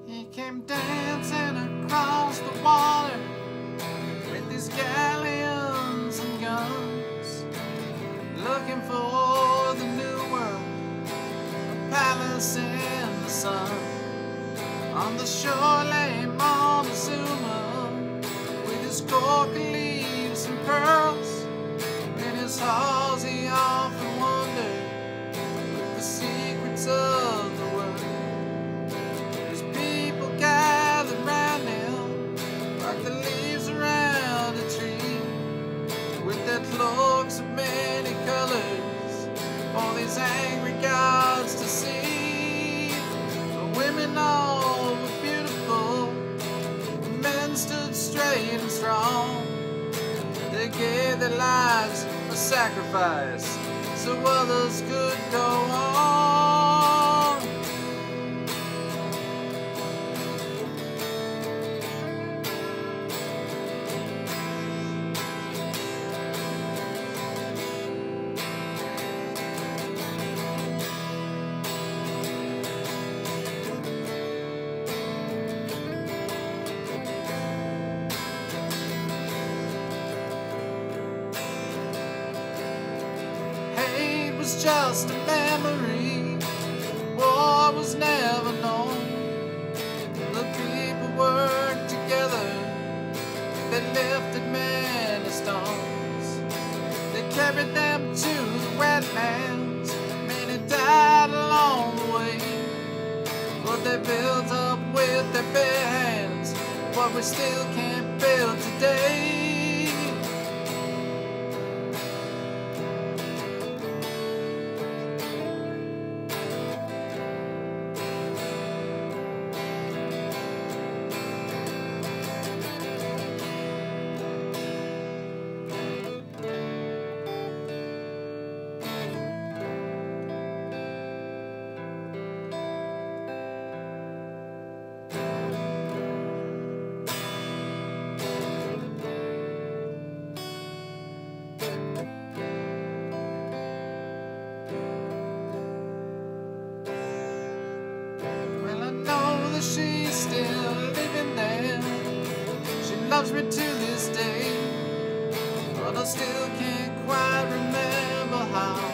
He came dancing across the water with his galleons and guns, looking for the new world, a palace in the sun. On the shore lay Montezuma with his coca leaves and pearls. In his halls he often wondered the secrets of the world. His people gathered round him like the leaves around a tree, with their cloaks of many colors for these angry gods to see. The women all were beautiful, the men stood straight and strong. They gave their lives a sacrifice so others could go on. Hate was just a memory, war was never known. The people worked together, they lifted many stones. They carried them to the wetlands, many died along the way. But they built up with their bare hands what we still can't build today. She's still living there, she loves me to this day, but I still can't quite remember how.